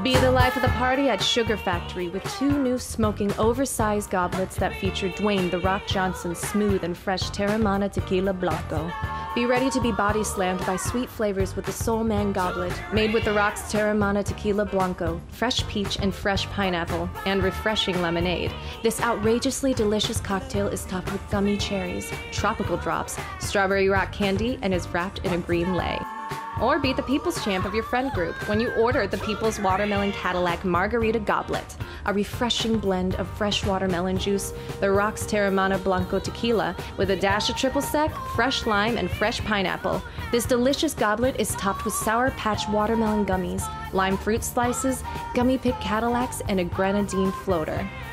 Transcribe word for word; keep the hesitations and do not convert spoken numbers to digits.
Be the life of the party at Sugar Factory with two new smoking oversized goblets that feature Dwayne The Rock Johnson's smooth and fresh Teremana Tequila Blanco. Be ready to be body slammed by sweet flavors with the Soul Man Goblet, made with The Rock's Teremana Tequila Blanco, fresh peach and fresh pineapple, and refreshing lemonade. This outrageously delicious cocktail is topped with gummy cherries, tropical drops, strawberry rock candy, and is wrapped in a green lei. Or be the People's Champ of your friend group when you order the People's Watermelon Cadillac Margarita Goblet, a refreshing blend of fresh watermelon juice, The Rock's Teremana Blanco Tequila, with a dash of triple sec, fresh lime, and fresh pineapple. This delicious goblet is topped with Sour Patch watermelon gummies, lime fruit slices, gummy pick Cadillacs, and a grenadine floater.